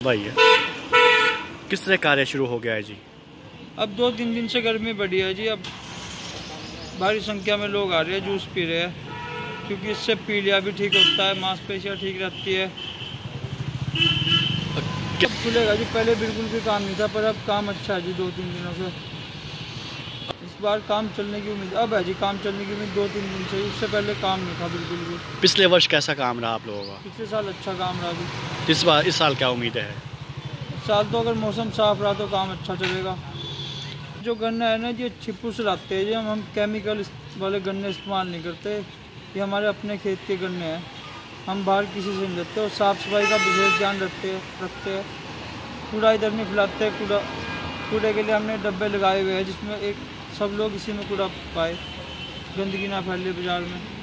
भाई है। किस तरह कार्य शुरू हो गया है जी? अब 2-3 दिन से गर्मी बढ़ी है जी। अब भारी संख्या में लोग आ रहे हैं, जूस पी रहे हैं, क्योंकि इससे पीलिया भी ठीक होता है, मांसपेशियाँ ठीक रहती है। अब खुलेगा जी, पहले बिल्कुल भी काम नहीं था, पर अब काम अच्छा है जी 2-3 दिनों से। इस बार काम चलने की उम्मीद अब है जी, काम चलने की उम्मीद 2-3 दिन से। इससे पहले काम नहीं था बिल्कुल भी। पिछले वर्ष कैसा काम रहा आप लोगों का? पिछले साल अच्छा काम रहा जी। इस साल क्या उम्मीद है? इस साल तो अगर मौसम साफ रहा तो काम अच्छा चलेगा। जो गन्ना है ना जी, छिपू से लाते हैं जी, हम केमिकल वाले गन्ने इस्तेमाल नहीं करते। ये हमारे अपने खेत के गन्ने हैं, हम बाहर किसी से नहीं लेते। और साफ़ सफाई का विशेष ध्यान रखते हैं। कूड़ा इधर नहीं फैलाते। कूड़े के लिए हमने डब्बे लगाए हुए हैं, जिसमें एक सब लोग इसी में कूड़ा पाए, गंदगी ना फैले बाज़ार में।